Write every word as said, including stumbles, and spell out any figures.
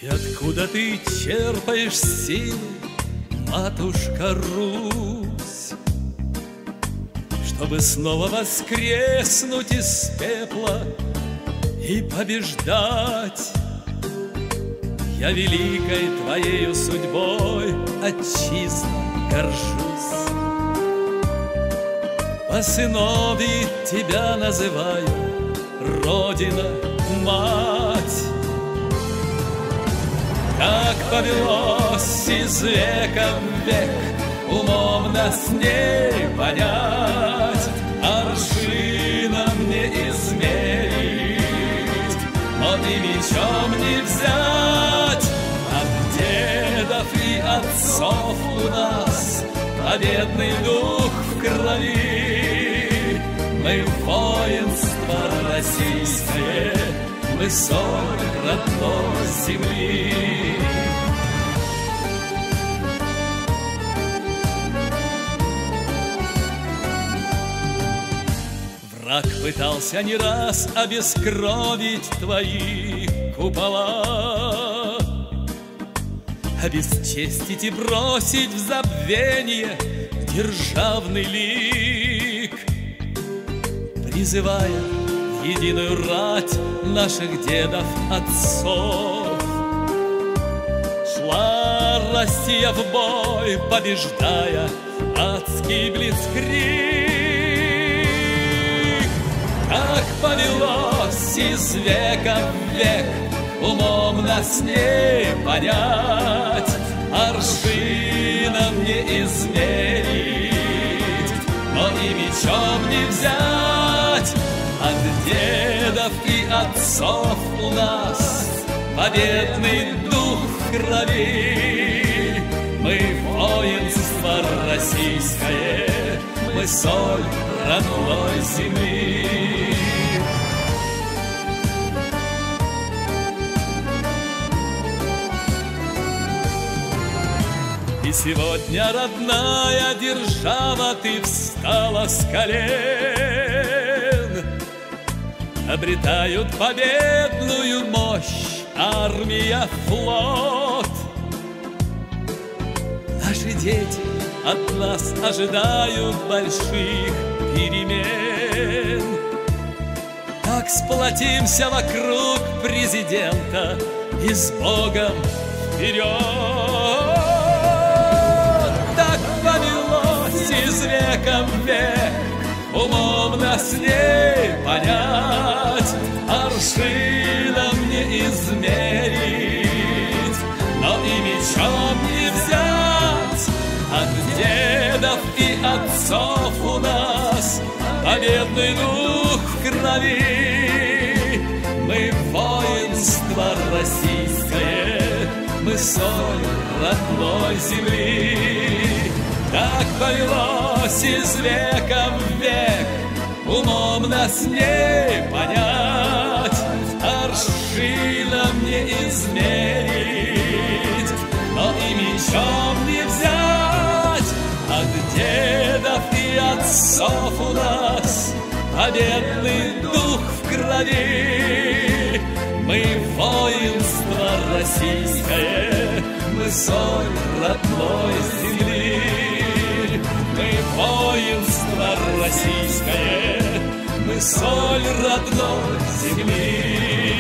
И откуда ты черпаешь силу, матушка Русь, чтобы снова воскреснуть из пепла и побеждать? Я великой твоею судьбой, отчизна, горжусь. По сыновьи тебя называю, Родина, мать. Как повелось из века в век, умом нас не понять, аршином не измерить, но и мечом не взять. От дедов и отцов у нас победный дух в крови. Мы воинство российское, мы соль родной земли. Враг пытался не раз обескровить твои купола, обесчестить и бросить в забвенье державный лик, призывая в единую рать наших дедов, отцов. Шла Россия в бой, побеждая адский блицкриг. Как повелось из века в век, умом нас не понять, аршином не измерить, но и мечом не взять. От дедов и отцов у нас победный дух в крови. Мы воинство российское, мы соль родной земли. И сегодня, родная держава, ты встала с колен. Обретают победную мощь армия, флот. Наши дети от нас ожидают больших перемен. Так сплотимся вокруг президента и с Богом вперед. Так повелось из века в век, умом нас не понять, аршином не измерить, но и мечом не взять. От дедов и отцов у нас победный дух в крови. Мы воинство российское, мы соль родной земли. Так повелось из века в век, умом нас не понять, аршином не измерить, но и мечом не взять. От дедов и отцов у нас победный дух в крови. Мы воинство российское, мы соль родной земли. Мы воинство российское, мы соль родной земли.